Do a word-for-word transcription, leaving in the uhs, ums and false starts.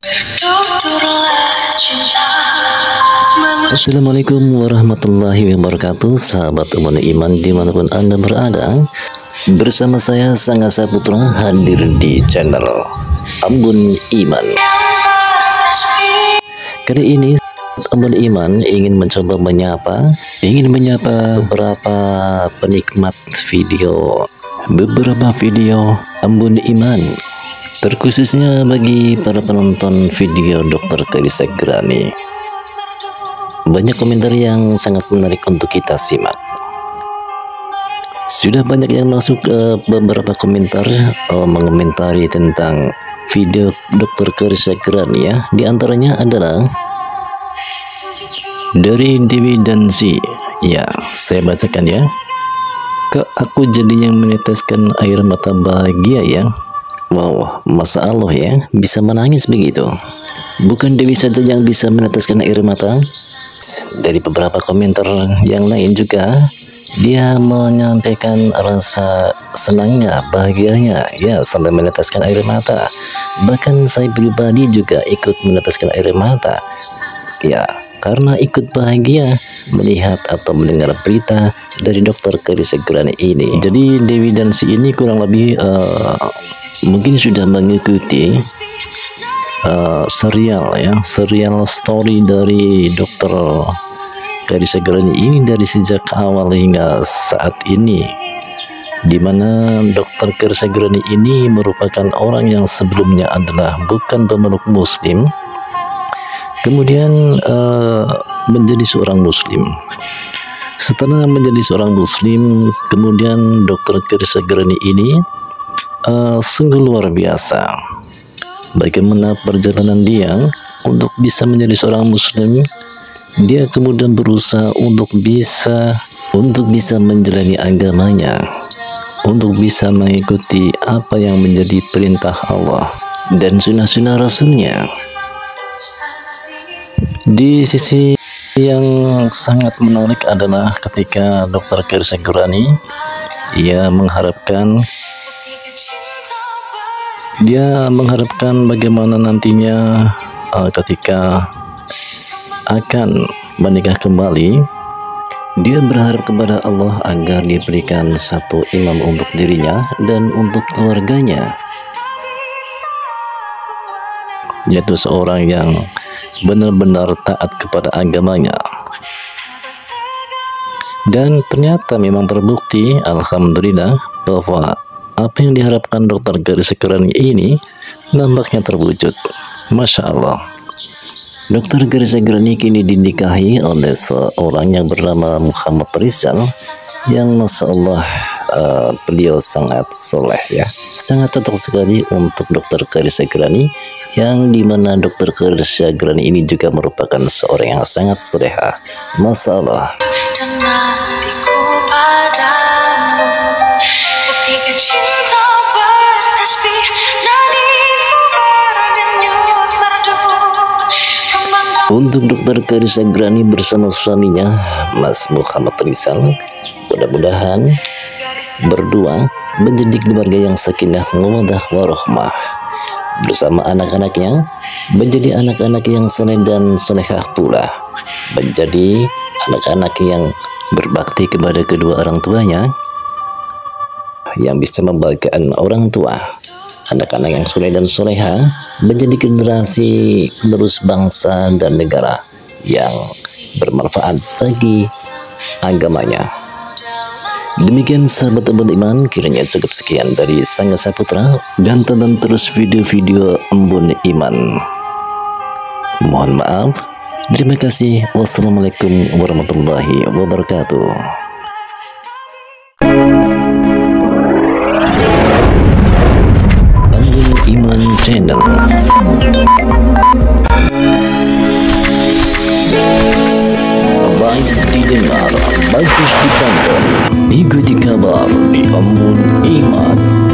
Assalamualaikum warahmatullahi wabarakatuh, sahabat Ummul Iman dimanapun Anda berada. Bersama saya Sang Asa Putra hadir di channel Ummul Iman. Kali ini Ummul Iman ingin mencoba menyapa ingin menyapa beberapa penikmat video beberapa video Ummul Iman, terkhususnya bagi para penonton video dokter Clarissa Agrani. Banyak komentar yang sangat menarik untuk kita simak. Sudah banyak yang masuk ke beberapa komentar uh, mengomentari tentang video dokter Clarissa Agrani ya. Di antaranya adalah dari Dewi Danzi. Ya, saya bacakan ya. Kok aku jadi yang meneteskan air mata bahagia ya. Wow, Masya Allah ya, bisa menangis begitu. Bukan Dewi saja yang bisa meneteskan air mata. Dari beberapa komentar yang lain juga dia menyampaikan rasa senangnya, bahagianya ya, sampai meneteskan air mata. Bahkan saya pribadi juga ikut meneteskan air mata ya, karena ikut bahagia melihat atau mendengar berita dari dokter Clarissa Agrani ini. Jadi Dewi dan si ini kurang lebih uh, mungkin sudah mengikuti uh, serial ya, serial story dari dokter Clarissa Agrani ini dari sejak awal hingga saat ini, dimana dokter Clarissa Agrani ini merupakan orang yang sebelumnya adalah bukan pemeluk Muslim, kemudian uh, menjadi seorang Muslim. Setelah menjadi seorang Muslim, kemudian dokter Clarissa Agrani ini uh, sungguh luar biasa. Bagaimana perjalanan dia untuk bisa menjadi seorang Muslim. Dia kemudian berusaha untuk bisa untuk bisa menjalani agamanya, untuk bisa mengikuti apa yang menjadi perintah Allah dan sunnah-sunnah Rasulnya. Di sisi yang sangat menarik adalah ketika dokter Clarissa Agrani ia mengharapkan dia mengharapkan bagaimana nantinya uh, ketika akan menikah kembali, dia berharap kepada Allah agar diberikan satu imam untuk dirinya dan untuk keluarganya, yaitu seorang yang benar-benar taat kepada agamanya. Dan ternyata memang terbukti, alhamdulillah, bahwa apa yang diharapkan dokter Clarissa Agrani ini nampaknya terwujud. Masya Allah. Dokter Clarissa Agrani kini dinikahi oleh seorang yang bernama Muhammad Rizal, yang Masya Allah uh, beliau sangat soleh ya, sangat cocok sekali untuk dokter Clarissa Agrani, yang dimana dokter Clarissa Agrani ini juga merupakan seorang yang sangat soleha. Masya Allah. Untuk dokter Clarissa Agrani bersama suaminya Mas Muhammad Rizal, mudah-mudahan berdua menjadi keluarga yang sakinah mawaddah warahmah, bersama anak-anaknya menjadi anak-anak yang soleh dan solehah pula, menjadi anak-anak yang berbakti kepada kedua orang tuanya, yang bisa membahagiakan orang tua. Anak-anak yang soleh dan soleha menjadi generasi penerus bangsa dan negara yang bermanfaat bagi agamanya. Demikian sahabat Ummul Iman, kiranya cukup sekian dari Sang Asa Putra, dan tonton terus video-video Ummul Iman. Mohon maaf. Terima kasih. Wassalamualaikum warahmatullahi wabarakatuh. Iman Channel. Baik didengar, bagus ditonton, ikuti kabar di Ummul Iman.